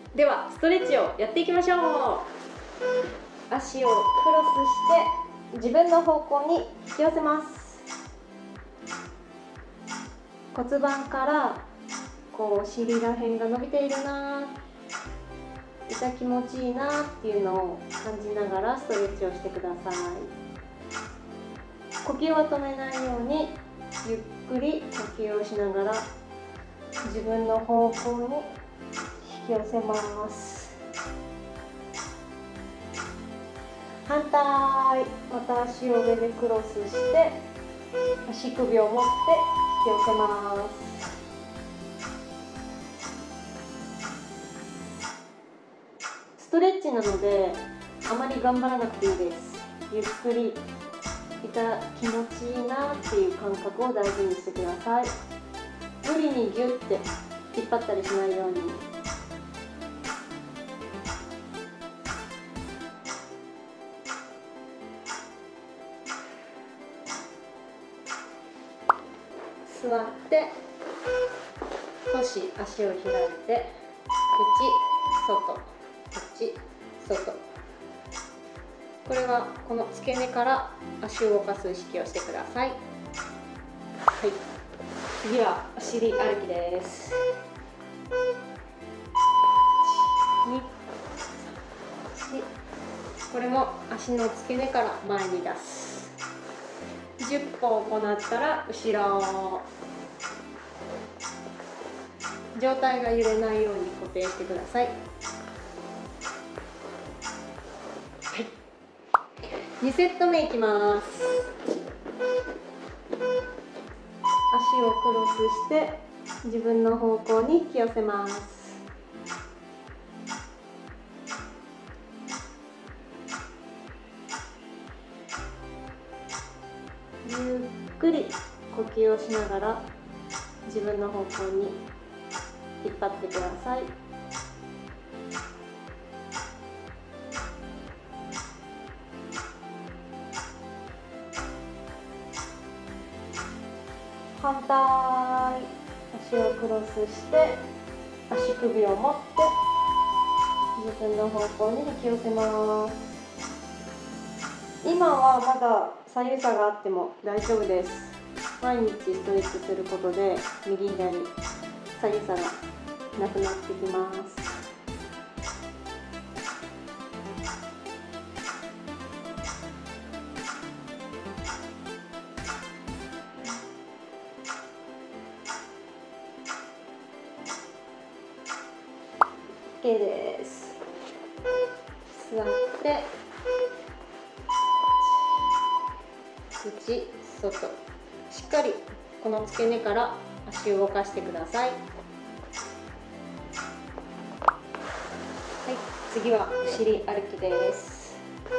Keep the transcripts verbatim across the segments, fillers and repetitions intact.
ではストレッチをやっていきましょう。足をクロスして自分の方向に引き寄せます。骨盤からこう尻ら辺が伸びているな、痛気持ちいいなっていうのを感じながらストレッチをしてください。呼吸を止めないようにゆっくり呼吸をしながら自分の方向に引き寄せます。反対、また足を上でクロスして足首を持って引き寄せます。ストレッチなのであまり頑張らなくていいです。ゆっくり痛気持ちいいなっていう感覚を大事にしてください。無理にギュッて引っ張ったりしないように。座って少し足を開いて内外内外、これはこの付け根から足を動かす意識をしてください。はい、次はお尻歩きです。に、これも足の付け根から前に出す。じゅっぽ行ったら後ろ、上体が揺れないように固定してください。はい、にセット目いきます。足をクロスして自分の方向に引き寄せます。ゆっくり呼吸をしながら自分の方向に引っ張ってください。反対、足をクロスして足首を持って自分の方向に引き寄せます。今はまだ左右差があっても大丈夫です。毎日ストレッチすることで右左左右差がなくなってきます。OK です。座って内外、しっかりこの付け根から足を動かしてください。はい、次はお尻歩きです。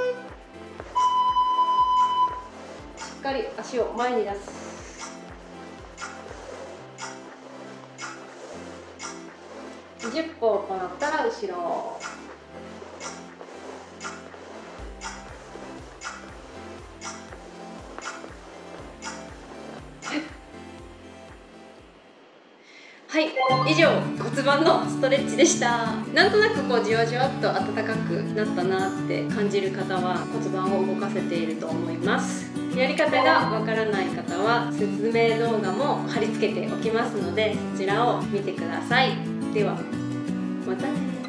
しっかり足を前に出す。じゅっぽ行ったら後ろ。はい、以上骨盤のストレッチでした。なんとなくこうじわじわっと暖かくなったなって感じる方は骨盤を動かせていると思います。やり方がわからない方は説明動画も貼り付けておきますのでそちらを見てください。ではまたね。